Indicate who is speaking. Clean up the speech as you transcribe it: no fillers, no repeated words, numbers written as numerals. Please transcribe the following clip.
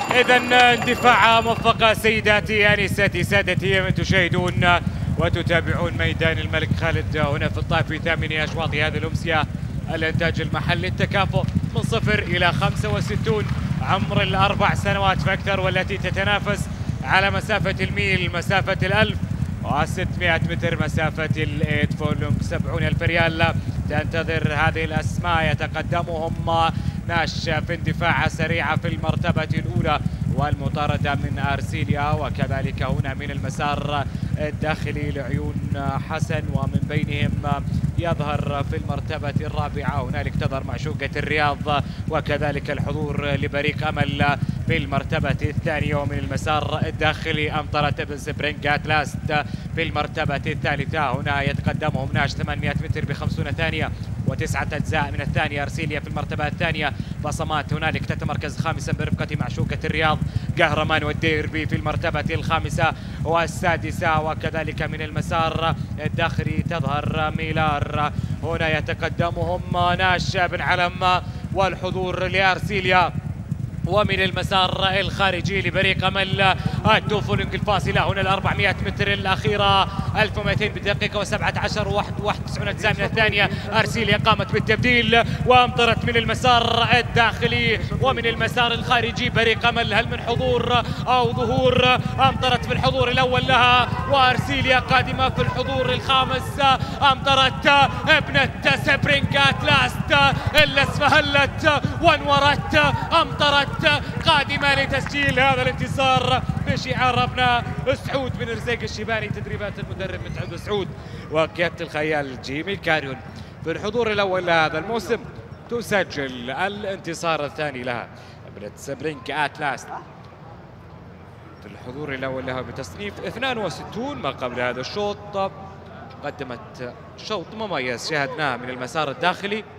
Speaker 1: إذا اندفاع موفق سيداتي انساتي سادتي، من تشاهدون وتتابعون ميدان الملك خالد هنا في الطائف في ثامن اشواط هذه الامسيه. الانتاج المحلي التكافؤ من 0 إلى 65 عمر الاربع سنوات فاكثر، والتي تتنافس على مسافه الميل، مسافه ال1000 و600 متر، مسافه الايت فولونج. 70,000 ريال تنتظر هذه الاسماء. يتقدمهم ناش في اندفاع سريعه في المرتبه الاولى، والمطارده من ارسيليا، وكذلك هنا من المسار الداخلي لعيون حسن، ومن بينهم يظهر في المرتبة الرابعة هنالك تظهر معشوقة الرياض، وكذلك الحضور لبريق أمل في المرتبة الثانية. ومن المسار الداخلي أمطرت ابن سبرينج أتلاست في المرتبة الثالثة. هنا يتقدمهم ناش 800 متر ب50 ثانية و9 أجزاء من الثانية. أرسيليا في المرتبة الثانية. بصمات هنالك تتمركز خامسا برفقة معشوقة الرياض. قهرمان والديربي في المرتبة الخامسة والسادسة، وكذلك من المسار الداخلي تظهر ميلار. هنا يتقدمهم ناش بن علم والحضور لأرسيليا. ومن المسار الخارجي لبريق أمل التوفولينج الفاصلة هنا 400 متر الأخيرة 1200 بدقيقة و17 و91 أجزاء من الثانية. أرسيليا قامت بالتبديل وأمطرت من المسار الداخلي. ومن المسار الخارجي بريق أمل، هل من حضور أو ظهور؟ أمطرت في الحضور الأول لها، وأرسيليا قادمة في الحضور الخامس. أمطرت ابنة سبرينج أتلاست اللي اسفهلت وانورت، أمطرت قادمة لتسجيل هذا الانتصار بشعار ابناء سعود بن رزيق الشيباني، تدريبات المدرب متعب سعود وقيادة الخيال جيمي كاريون. في الحضور الأول لهذا الموسم تسجل الانتصار الثاني لها ابنة سبرينج أتلاست في الحضور الأول لها بتصنيف 62 ما قبل هذا الشوط. قدمت شوط مميز شاهدناه من المسار الداخلي.